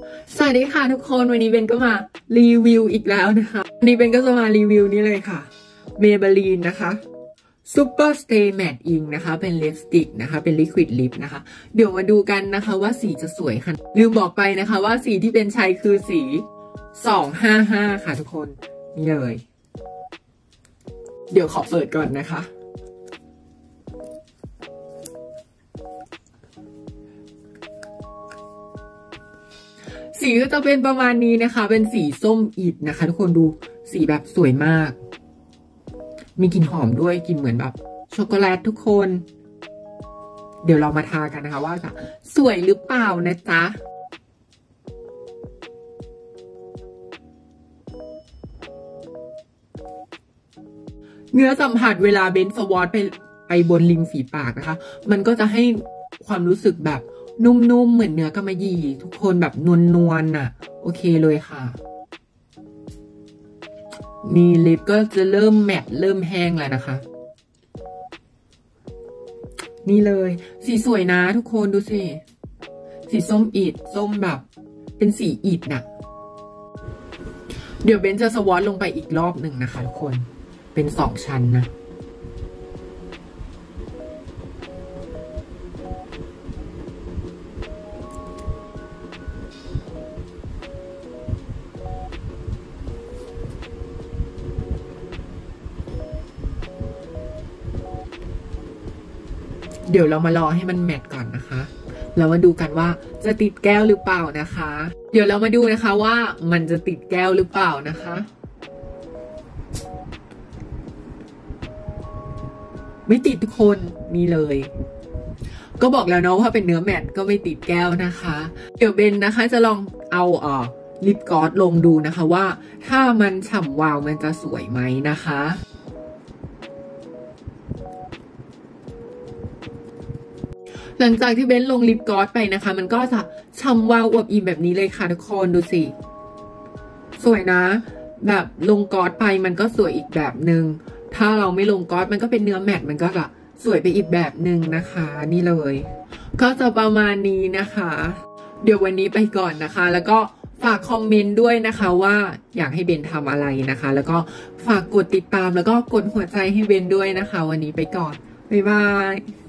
สวัสดีค่ะทุกคนวันนี้เบนก็มารีวิวอีกแล้วนะคะวันนี้เบนก็จะมารีวิวนี้เลยค่ะ Maybelline นะคะ Super Stay Matte Ink นะคะเป็นลิปสติกนะคะเป็น Liquid Lip นะคะเดี๋ยวมาดูกันนะคะว่าสีจะสวยค่ะลืมบอกไปนะคะว่าสีที่เป็นใช้คือสี255ค่ะทุกคนนี่เลยเดี๋ยวขอเปิดก่อนนะคะสีก็จะเป็นประมาณนี้นะคะเป็นสีส้มอิฐนะคะทุกคนดูสีแบบสวยมากมีกลิ่นหอมด้วยกลิ่นเหมือนแบบช็อกโกแลตทุกคนเดี๋ยวเรามาทากันนะคะว่าจะสวยหรือเปล่านะจ๊ะเนื้อสัมผัสเวลาเบนสวอตไปบนริมฝีปากนะคะมันก็จะให้ความรู้สึกแบบนุ่มๆเหมือนเนื้อกำมะหยี่ทุกคนแบบนวลๆน่ะโอเคเลยค่ะนี่ลิปก็จะเริ่มแมตต์เริ่มแห้งแล้วนะคะนี่เลยสีสวยนะทุกคนดูสิสีส้มอิฐส้มแบบเป็นสีอิฐน่ะเดี๋ยวเบนจะสวอตลงไปอีกรอบหนึ่งนะคะทุกคนเป็น2 ชั้นนะเดี๋ยวเรามารอให้มันแมทก่อนนะคะเรามาดูกันว่าจะติดแก้วหรือเปล่านะคะเดี๋ยวเรามาดูนะคะว่ามันจะติดแก้วหรือเปล่านะคะไม่ติดทุกคนนี่เลยก็บอกแล้วเนาะว่าเป็นเนื้อแมทก็ไม่ติดแก้วนะคะเดี๋ยวเบนนะคะจะลองเอาลิปกลอสลงดูนะคะว่าถ้ามันฉ่ำวาวมันจะสวยไหมนะคะหลังจากที่เบนลงลิปกลอสไปนะคะมันก็จะฉ่ำวาวอวบอิ่มแบบนี้เลยค่ะทุกคนดูสิสวยนะแบบลงกลอสไปมันก็สวยอีกแบบหนึ่งถ้าเราไม่ลงกลอสมันก็เป็นเนื้อแมตต์มันก็จะสวยไปอีกแบบหนึ่งนะคะนี่เลยก็จะประมาณนี้นะคะเดี๋ยววันนี้ไปก่อนนะคะแล้วก็ฝากคอมเมนต์ด้วยนะคะว่าอยากให้เบนทำอะไรนะคะแล้วก็ฝากกดติดตามแล้วก็กดหัวใจให้เบนด้วยนะคะวันนี้ไปก่อนบ๊ายบาย